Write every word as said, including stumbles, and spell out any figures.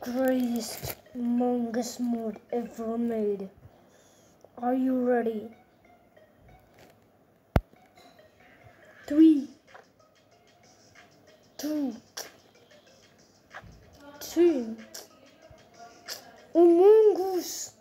greatest Among Us mod ever made. Are you ready? Three, two, two, Among Us.